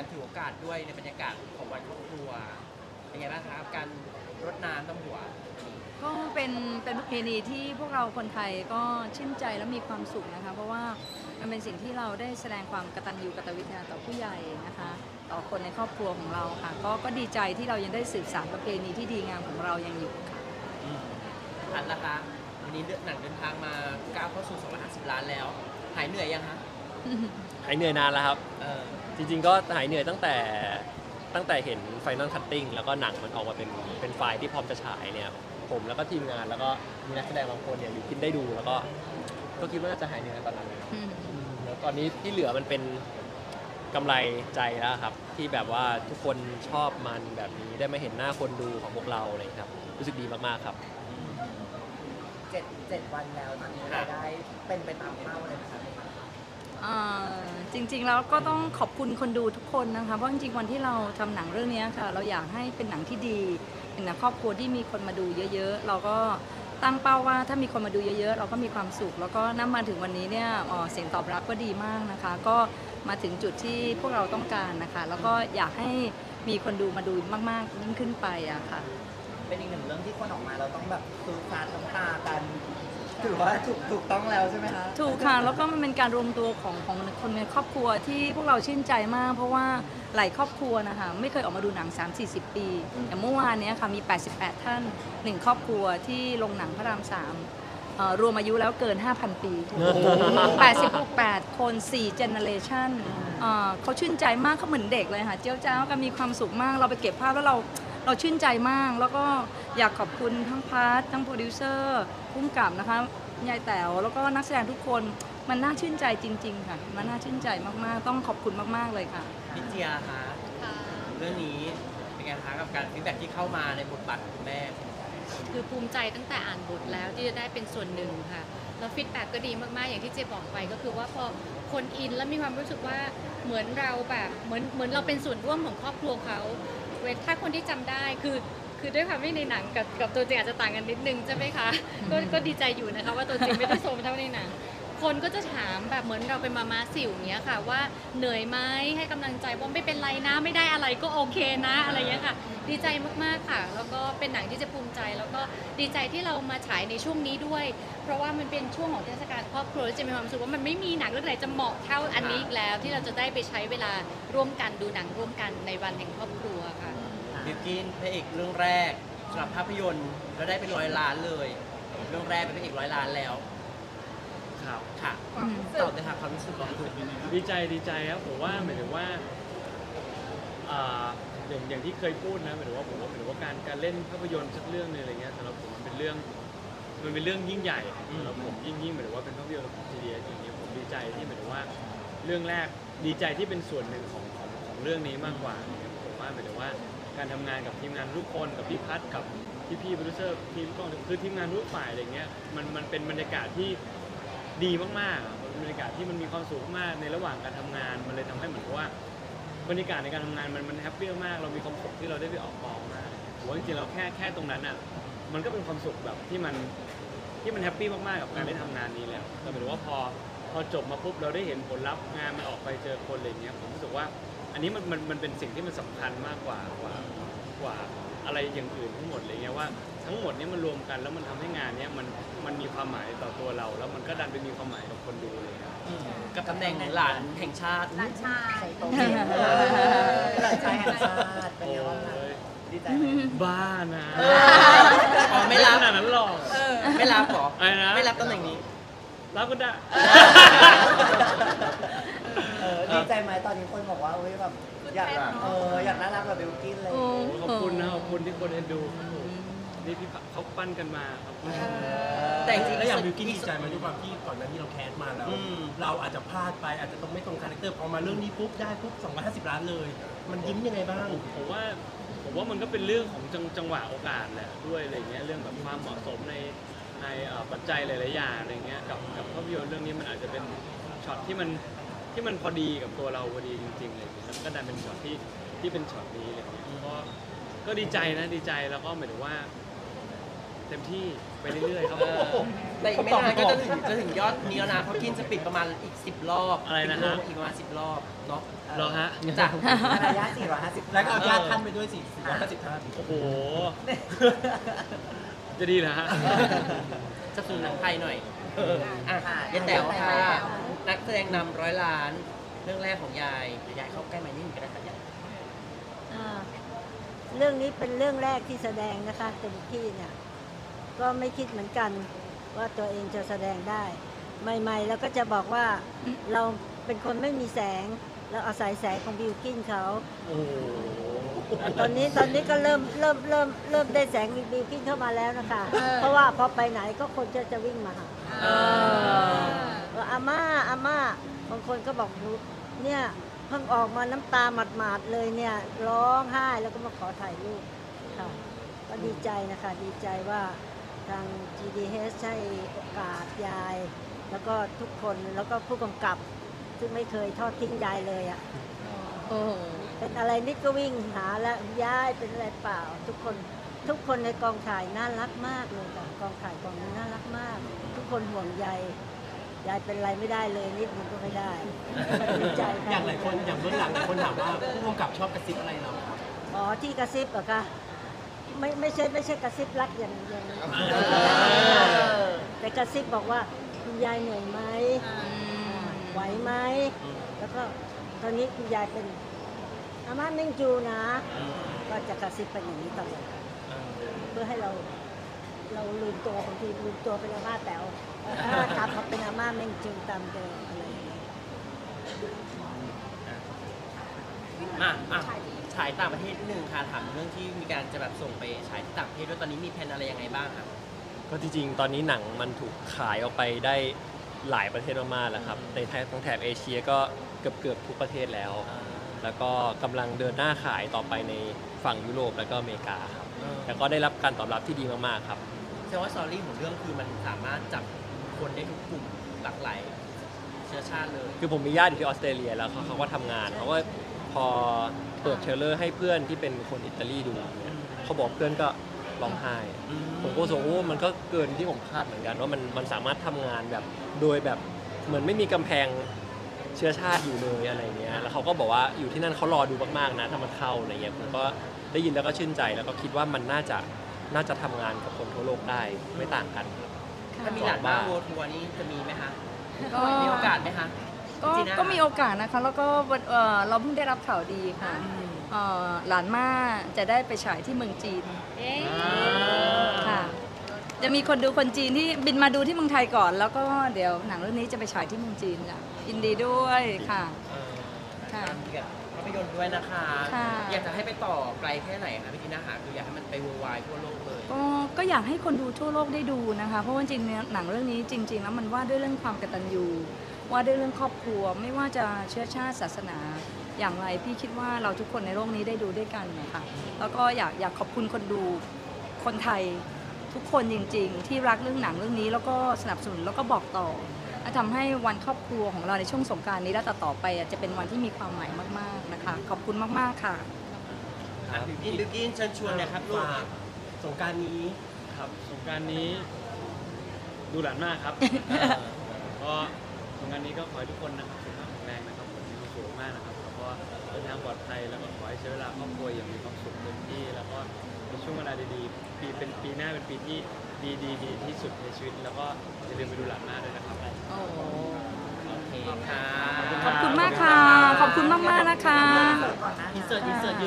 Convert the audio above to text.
การถือโอกาสด้วยในบรรยากาศของวันครอบครัวเป็นไงบ้างครับการรดน้ำดำหัวก็เป็นประเพณีที่พวกเราคนไทยก็ชื่นใจและมีความสุขนะคะเพราะว่ามันเป็นสิ่งที่เราได้แสดงความกตัญญูกตเวทีต่อผู้ใหญ่นะคะต่อคนในครอบครัวของเราค่ะก็ดีใจที่เรายังได้สืบสานประเพณีที่ดีงามของเรายังอยู่ค่ะอันนะคะวันนี้หนังเดินทางมาก้าวเข้าสู่250 ล้านแล้วหายเหนื่อยยังคะหายเหนื่อยนานแล้วครับจริงๆก็หายเหนื่อยตั้งแต่เห็น Final Cutting แล้วก็หนังมันออกมาเป็นไฟล์ที่พร้อมจะฉายเนี่ยผมแล้วก็ทีมงานแล้วก็มีนักแสดงบางคนเนี่ยอยู่กินได้ดูแล้วก็คิดว่าน่าจะหายเหนื่อยตอนนั้นเลยแล้วตอนนี้ที่เหลือมันเป็นกำไรใจแล้วครับที่แบบว่าทุกคนชอบมันแบบนี้ได้มาเห็นหน้าคนดูของพวกเราเลยครับรู้สึกดีมากๆครับ 7 วันแล้วตอนนี้รายได้เป็นไปตามเป้าเลยไหมคะจริงๆแล้วก็ต้องขอบคุณคนดูทุกคนนะคะเพราะจริงๆวันที่เราทำหนังเรื่องนี้ค่ะเราอยากให้เป็นหนังที่ดีเป็นหนังครอบครัวที่มีคนมาดูเยอะๆเราก็ตั้งเป้าว่าถ้ามีคนมาดูเยอะๆเราก็มีความสุขแล้วก็นำมาถึงวันนี้เนี่ยเสียงตอบรับก็ดีมากนะคะก็มาถึงจุดที่พวกเราต้องการนะคะแล้วก็อยากให้มีคนดูมาดูมากๆยิ่งขึ้นไปอะค่ะเป็นอีกหนึ่งเรื่องที่คนออกมาเราต้องแบบซูซาดน้ำตากันถือว่าถูกต้องแล้วใช่ไหมคะถูกค่ะแล้วก็มันเป็นการรวมตัวของคนในครอบครัวที่พวกเราชื่นใจมากเพราะว่าหลายครอบครัวนะคะไม่เคยออกมาดูหนัง 3-40 ปีอย่างเมื่อวานนี้ค่ะมี88ท่าน1ครอบครัวที่โรงหนังพระราม3รวมอายุแล้วเกิน 5,000 ปี88คน4 generation เขาชื่นใจมากเขาเหมือนเด็กเลยค่ะเจ้าเจ้ากันมีความสุขมากเราไปเก็บภาพแล้วเราชื่นใจมากแล้วก็อยากขอบคุณทั้งพาร์ททั้งโปรดิวเซอร์ผู้กำกับนะคะยายแต๋วแล้วก็นักแสดงทุกคนมันน่าชื่นใจจริงๆค่ะมันน่าชื่นใจมากๆต้องขอบคุณมากๆเลยค่ะพี่เจียคะเรื่องนี้เป็นไงคะกับการฟีดแบ็กที่เข้ามาในบทบาทของแม่คือภูมิใจตั้งแต่อ่านบทแล้วที่จะได้เป็นส่วนหนึ่งค่ะแล้วฟีดแบ็กก็ดีมากๆอย่างที่เจบอกไปก็คือว่าพอคนอินแล้วมีความรู้สึกว่าเหมือนเราแบบเหมือนเราเป็นส่วนร่วมของครอบครัวเขาถ้าคนที่จำได้คือด้วยความที่ในหนังกับตัวจริงอาจจะต่างกันนิดนึงใช่ไหมคะก็ดีใจอยู่นะคะว่าตัวจริงไม่ได้โซมเท่าในหนังคนก็จะถามแบบเหมือนเราเป็นมาสิวเนี้ยค่ะว่าเหนื่อยไหมให้กำลังใจว่าไม่เป็นไรนะไม่ได้อะไรก็โอเคนะอะไรเงี้ยค่ะดีใจมากๆค่ะแล้วก็เป็นหนังที่จะภูมิใจแล้วก็ดีใจที่เรามาฉายในช่วงนี้ด้วยเพราะว่ามันเป็นช่วงของเทศกาลครอบครัวจะมีความรู้สึกว่ามันไม่มีหนังเรื่องไหนจะเหมาะเท่าอันนี้อีกแล้วที่เราจะได้ไปใช้เวลาร่วมกันดูหนังร่วมกันในวันแห่งครอบครัวค่ะบิวกินพระเอกเรื่องแรกสำหรับภาพยนตร์เราได้เป็น100 ล้านเลยเรื่องแรกเป็นพระเอก100 ล้านแล้วครับค่ะตอบเลยค่ะความรู้สึกของคุณดีใจครับผมว่าหมายถึงว่าอย่างที่เคยพูดนะหมายถึงว่าผมว่าหมายถึงว่าการเล่นภาพยนตร์สักเรื่องนึงอะไรเงี้ยสำหรับผมมันเป็นเรื่องยิ่งใหญ่สำหรับผมยิ่งหมายถึงว่าเป็นภาพยนตร์ของทีเดียอย่างเงี้ยผมดีใจที่หมายถึงว่าเรื่องแรกดีใจที่เป็นส่วนหนึ่งของเรื่องนี้มากกว่าผมว่าหมายถึงว่าการทำงานกับทีมงานทุกคนกับพี่พัฒกับพี่โปรดิวเซอร์ทีมกล้องคือทีมงานทุกฝ่ายอะไรเงี้ยมันเป็นบรรยากาศที่ดีมากๆบรรยากาศที่มันมีความสุขมากในระหว่างการทำงานมันเลยทำให้เหมือนกับว่าบรรยากาศในการทำงานมันแฮปปี้มากเรามีความสุขที่เราได้ไปออกกองมากผมว่าจริงๆเราแค่ตรงนั้นอ่ะมันก็เป็นความสุขแบบที่มันแฮปปี้มากๆกับการได้ทำงานนี้แล้วแต่หมายถึงว่าพอจบมาปุ๊บเราได้เห็นผลลัพธ์งานมันออกไปเจอคนอะไรเงี้ยผมรู้สึกว่าอันนี้มันเป็นสิ่งที่มันสำคัญมากกว่าอะไรอย่างอื่นทั้งหมดเลยเงี้ยว่าทั้งหมดนี้มันรวมกันแล้วมันทำให้งานนี้มันมีความหมายต่อตัวเราแล้วมันก็ดันไปมีความหมายกับคนดูเลยครับกับตำแหน่งหลานแห่งชาติหลานชายหลานชายแห่งชาติเป็นไงบ้างคะดีใจบ้านะไม่รับขนาดนั้นหรอกไม่รับหรอไม่รับตำแหน่งนี้รับก็ได้ดีใจไหมตอนนี้คนบอกว่าเฮ้ยแบบอยากน่ารักแบบบิวกิ้นเลยขอบคุณนะขอบคุณที่คนเอ็นดูนี่พี่เขาปั้นกันมาครับแต่จริงๆแล้วอย่างบิวกิ้นดีใจมาด้วยความที่ก่อนหน้านี้เราแคสมาแล้วเราอาจจะพลาดไปอาจจะต้องไม่ตรงคาแรคเตอร์พอมาเรื่องนี้ปุ๊บได้ปุ๊บ250 ล้านเลยมันยิ้มยังไงบ้างผมว่ามันก็เป็นเรื่องของจังหวะโอกาสแหละด้วยอะไรเงี้ยเรื่องแบบความเหมาะสมในปัจจัยหลายๆอย่างอะไรเงี้ยกับภาพยนตร์เรื่องนี้มันอาจจะเป็นช็อตที่มันพอดีกับตัวเราพอดีจริงๆเลยแล้วก็ดันเป็นช็อตที่เป็นช็อตนี้อะไรเงี้ยก็ดีใจนะดีใจแล้วก็หมายถึงว่าเต็มที่ไปเรื่อยๆครับแต่อีกไม่นานก็จะถึงยอดนี้แล้วนะเพราะกินจะปิดประมาณอีก 10 รอบอะไรนะฮะอีกประมาณ10 รอบเนาะเหรอฮะจ้ะระยะ450 แล้วก็เอาญาติท่านไปด้วย450ท่านโอ้โห จะดีเหรอฮะจะสูนหนังไทยหน่อยอ่ะยายแต๋วค่ะนักแสดงนำ100 ล้าน เรื่องแรกของยายเดี๋ยวยายเข้าใกล้ไมค์นิดหนึงก็ได้ค่ะยายอ่าเรื่องนี้เป็นเรื่องแรกที่แสดงนะคะเต็มที่เนี่ยก็ไม่คิดเหมือนกันว่าตัวเองจะแสดงได้ใหม่ๆแล้วก็จะบอกว่าเราเป็นคนไม่มีแสงเราอาศัยแสงของบิวกิ้นเขาโอ้โหตอนนี้ก็เริ่มได้แสงบิวกิ้นเข้ามาแล้วนะคะ เพราะว่าพอไปไหนก็คนจะวิ่งมาหาว่าอาม่าบางคนก็บอกหนูเนี่ยเพิ่งออกมาน้ำตาหมาดๆเลยเนี่ยร้องไห้แล้วก็มาขอถ่ายรูปค่ะก็ดีใจนะคะดีใจว่าทาง GDH ให้โอกาสยาย แล้วก็ทุกคนแล้วก็ผู้กำกับซึ่งไม่เคยทอดทิ้งยายเลยอ่ะโอ้โหเป็นอะไรนิดก็วิ่งหาแล้วยายเป็นอะไรเปล่า ทุกคนในกองถ่ายน่ารักมากเลยค่ะกองถ่ายกองนี้น่ารักมาก ทุกคนห่วงใยยายเป็นอะไรไม่ได้เลยนิดมันก็ไม่ได้ดีใจค่ะอย่างหลายคนอย่างเบื้องหลังหลายคนถามว่าผู้กำกับชอบกระซิบอะไรเราอ๋อที่กระซิบเหรอคะไม่ใช่กระซิบรักอย่างแต่กระซิบบอกว่าคุณยายเหนื่อยไหมไหวไหมแล้วก็ตอนนี้คุณยายเป็นอาม่าเม่งจูนะ ก็จะกระซิบเป็นอย่างนี้ตลอดเพื่อให้เราลืมตัวบางทีลืมตัวเป็นอาม่าแต๋วกลับมาเป็นอาม่าเม่งจูตามเดิมอะไรอย่างเงี้ยฉายต่างประเทศนิดนึงค่ะถามเรื่องที่มีการจะแบบส่งไปฉายที่ต่างประเทศด้วยตอนนี้มีแผนอะไรยังไงบ้างครับก็จริงๆ ตอนนี้หนังมันถูกขายออกไปได้หลายประเทศมากๆแล้วครับ ในทั้งแถบเอเชียก็เกือบทุกประเทศแล้ว แล้วก็กำลังเดินหน้าขายต่อไปในฝั่งยุโรปแล้วก็อเมริกาครับ แต่ก็ได้รับการตอบรับที่ดีมากๆครับแสดงว่าสตอรี่ของเรื่องคือมันสามารถจับคนได้ทุกกลุ่มหลากหลายเชื้อชาติเลยคือผมมีญาติอยู่ที่ออสเตรเลียแล้วเขาก็ทำงานเขาก็พอเปิดเทรลเลอร์ให้เพื่อนที่เป็นคนอิตาลีดูเนี่ยเขาบอกเพื่อนก็ร้องไห้ ผมก็รู้สึกว่าโอ้มันก็เกินที่ผมคาดเหมือนกันว่ามันสามารถทำงานแบบโดยแบบเหมือนไม่มีกำแพงเชื้อชาติอยู่เลยอะไรเงี้ยแล้วเขาก็บอกว่าอยู่ที่นั่นเขารอดูมากๆนะถ้ามันเข้าอะไรเงี้ยผมก็ได้ยินแล้วก็ชื่นใจแล้วก็คิดว่ามันน่าจะทำงานกับคนทั่วโลกได้ไม่ต่างกันครับถ้ามีหลานบ้าโวทัวร์นี้จะมีไหมคะก็มีโอกาสไหมคะ จีน่าก็มีโอกาสนะคะ แล้วก็เราเพิ่งได้รับข่าวดีค่ะหลานม่าจะได้ไปฉายที่เมืองจีนเอ๊ะค่ะ จะมีคนดูคนจีนที่บินมาดูที่เมืองไทยก่อน แล้วก็เดี๋ยวหนังเรื่องนี้จะไปฉายที่เมืองจีนค่ะยินดีด้วยค่ะ ค่ะตามเกี่ยวกับภาพยนตร์ด้วยนะคะค่ะอยากจะให้ไปต่อไกลแค่ไหนคะพี่จีน่าคะคืออยากให้มันไปเวอร์ไวทั่วโลกเลยก็อยากให้คนดูทั่วโลกได้ดูนะคะ เพราะว่าจริงๆเนี่ยหนังเรื่องนี้จริง ๆ แล้วมันว่าด้วยเรื่องความกตัญญูว่าด้วยเรื่องครอบครัว ไม่ว่าจะเชื้อชาติศาสนาอย่างไรพี่คิดว่าเราทุกคนในโลกนี้ได้ดูด้วยกันนะคะแล้วก็อยากขอบคุณคนดูคนไทยทุกคนจริง ๆ ที่รักเรื่องหนังเรื่องนี้แล้วก็สนับสนุนแล้วก็บอกต่อทำให้วันครอบครัวของเราในช่วงสงกรานต์นี้และต่อไปจะเป็นวันที่มีความหมายมากๆนะคะขอบคุณมากๆค่ะบิวกินเชิญชวนเลยครับลูกฝากสงกรารนี้ครับสงกรารนี้ดูหลานมากครับ ก็สงกรารนี้ก็ขอให้ทุกคนนะครับสุขภาพแข็งแรงนะครับผมมีความสุขมากนะครับแล้วก็เดินทางปลอดภัยแล้วก็ขอให้ใช้เวลาครอบครัวอย่างมีความสุขเต็มที่แล้วก็ในช่วงเวลาดีๆปีหน้าเป็นปีที่ดีที่สุดในชีวิต แล้วก็อย่าลืมไปดูหลานมากด้วยนะครับโอ้โอเคค่ะขอบคุณมากค่ะ ขอบคุณมากๆนะคะอินเสิร์ต